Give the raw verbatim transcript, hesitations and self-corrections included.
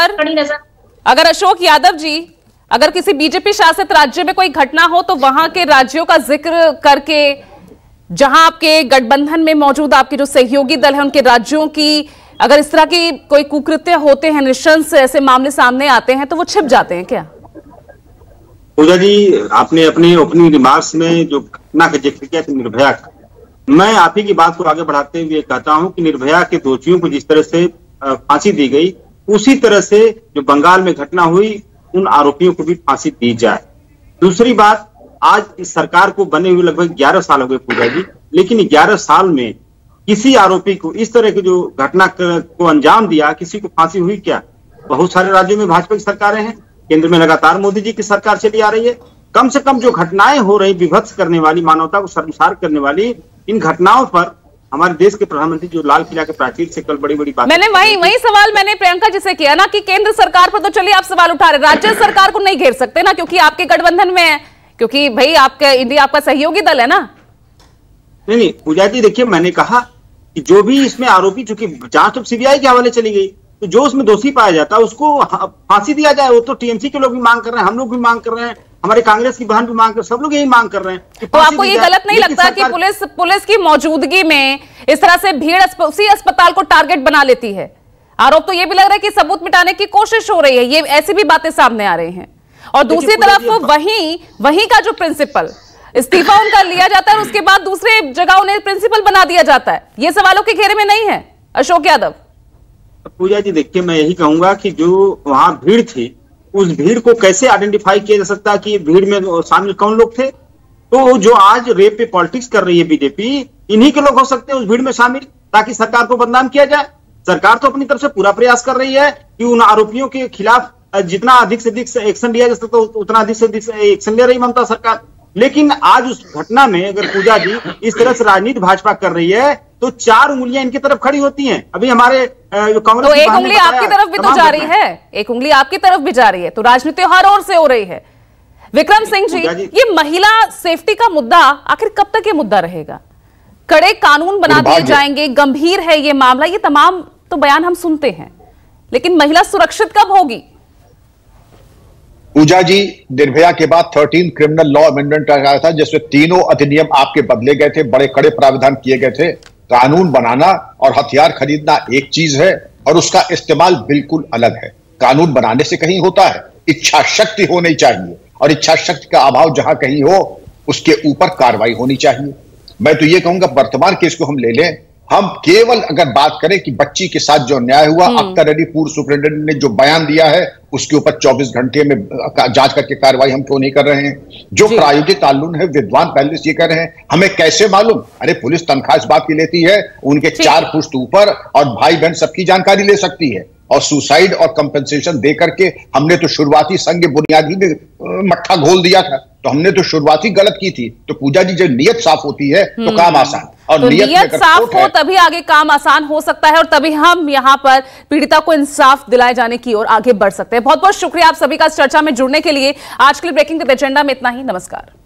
अगर अगर अशोक यादव जी, अगर किसी बीजेपी शासित राज्य में कोई घटना हो तो वहां के राज्यों का जिक्र करके, जहां आपके गठबंधन में मौजूद आपके जो सहयोगी दल हैं उनके राज्यों की अगर इस तरह की कोई कुकृत्य होते हैं, निशंस ऐसे मामले सामने आते हैं तो वो छिप जाते हैं क्या? पूजा जी, आपने अपने ओपनिंग रिमार्क्स में जो घटना का जिक्र किया था निर्भया का, मैं आप ही की बात को आगे बढ़ाते हुए कहता हूं कि निर्भया के दोषियों को जिस तरह से फांसी दी गई, उसी तरह से जो बंगाल में घटना हुई उन आरोपियों को भी फांसी दी जाए। दूसरी बात, आज इस सरकार को बने हुए लगभग ग्यारह साल हो गए पूजा जी, लेकिन ग्यारह साल में किसी आरोपी को इस तरह की जो घटना को अंजाम दिया, किसी को फांसी हुई क्या? बहुत सारे राज्यों में भाजपा की सरकारें हैं, केंद्र में लगातार मोदी जी की सरकार चली आ रही है। कम से कम जो घटनाएं हो रही, विभत्स करने वाली, मानवता को शर्मसार करने वाली इन घटनाओं पर हमारे देश के प्रधानमंत्री जो लाल किला के प्राचीर से कल बड़ी बड़ी बात, मैंने वही वही सवाल मैंने प्रियंका जी से किया ना कि केंद्र सरकार पर तो चलिए आप सवाल उठा रहे, राज्य सरकार को नहीं घेर सकते ना, क्योंकि आपके गठबंधन में है, क्योंकि भाई आपका इंडिया आपका सहयोगी दल है ना। नहीं नहीं पूजा जी, देखिए मैंने कहा कि जो भी इसमें आरोपी, चूंकि जांच तो सीबीआई के हवाले चली गई, तो जो उसमें दोषी पाया जाता है उसको फांसी दिया जाए। वो तो टीएमसी के लोग भी मांग कर रहे हैं, हम लोग भी मांग कर रहे हैं, हमारे कांग्रेस की बहन भी मांग कर, सब लोग यही मांग कर रहे हैं। तो आपको ये गलत नहीं लगता कि पुलिस पुलिस की मौजूदगी में इस तरह से भीड़ उसी अस्पताल को टारगेट बना लेती है? आरोप तो ये भी लग रहा है कि सबूत मिटाने की कोशिश हो रही है, ये ऐसी भी बातें सामने आ रही हैं। और दूसरी तरफ वही वही का जो प्रिंसिपल इस्तीफा उनका लिया जाता है और उसके बाद दूसरे जगह उन्हें प्रिंसिपल बना दिया जाता है, ये सवालों के घेरे में नहीं है अशोक यादव? पूजा जी देखिए, मैं यही कहूंगा कि जो वहां भीड़ थी, उस भीड़ को कैसे आइडेंटिफाई किया जा सकता है कि भीड़ में शामिल कौन लोग थे? तो जो आज रेप पे पॉलिटिक्स कर रही है बीजेपी, इन्हीं के लोग हो सकते हैं उस भीड़ में शामिल, ताकि सरकार को बदनाम किया जाए। सरकार तो अपनी तरफ से पूरा प्रयास कर रही है कि उन आरोपियों के खिलाफ जितना अधिक से अधिक एक्शन लिया जा सकता है उतना अधिक से अधिक एक्शन ले रही ममता सरकार। लेकिन आज उस घटना में अगर पूजा जी इस तरह से राजनीति भाजपा कर रही है तो चार उंगलियां इनकी तरफ खड़ी होती हैं। अभी हमारे जो कांग्रेस, तो एक उंगली आपकी तरफ भी तो जा रही है, एक उंगली आपकी तरफ भी जा रही है, तो राजनीति हर ओर से हो रही है। विक्रम सिंह जी, ये महिला सेफ्टी का मुद्दा आखिर कब तक ये मुद्दा रहेगा? कड़े कानून बना दिए जाएंगे, गंभीर है ये मामला, ये तमाम तो बयान हम सुनते हैं, लेकिन महिला सुरक्षित कब होगी? पूजा जी, निर्भया के बाद थर्टीन क्रिमिनल लॉ अमेंडमेंट आया था जिसमें तीनों अधिनियम आपके बदले गए थे, बड़े कड़े प्रावधान किए गए थे। कानून बनाना और हथियार खरीदना एक चीज है और उसका इस्तेमाल बिल्कुल अलग है। कानून बनाने से कहीं होता है, इच्छा शक्ति होनी चाहिए, और इच्छा शक्ति का अभाव जहां कहीं हो उसके ऊपर कार्रवाई होनी चाहिए। मैं तो ये कहूंगा, वर्तमान केस को हम ले लें, हम केवल अगर बात करें कि बच्ची के साथ जो अन्याय हुआ, अख्तर अली पूर्व सुप्रिंटेंडेंट ने जो बयान दिया है उसके ऊपर चौबीस घंटे में जांच करके कार्रवाई हम क्यों नहीं कर रहे हैं? जो प्रायोजित कानून है, विद्वान पहले से ये कर रहे हैं, हमें कैसे मालूम? अरे पुलिस तनख्वाह इस बात की लेती है, उनके चार पुश्त ऊपर और भाई बहन सबकी जानकारी ले सकती है। और सुसाइड और कंपेंसेशन दे करके हमने तो शुरुआती संग बुनियादी में मट्ठा घोल दिया था, तो हमने तो शुरुआती गलत की थी। तो पूजा जी, जब नियत साफ होती है तो काम आसान, और तो नियत, नियत साफ हो तभी आगे काम आसान हो सकता है और तभी हम यहां पर पीड़िता को इंसाफ दिलाए जाने की ओर आगे बढ़ सकते हैं। बहुत बहुत शुक्रिया आप सभी का इस चर्चा में जुड़ने के लिए। आज के लिए ब्रेकिंग द एजेंडा में इतना ही। नमस्कार।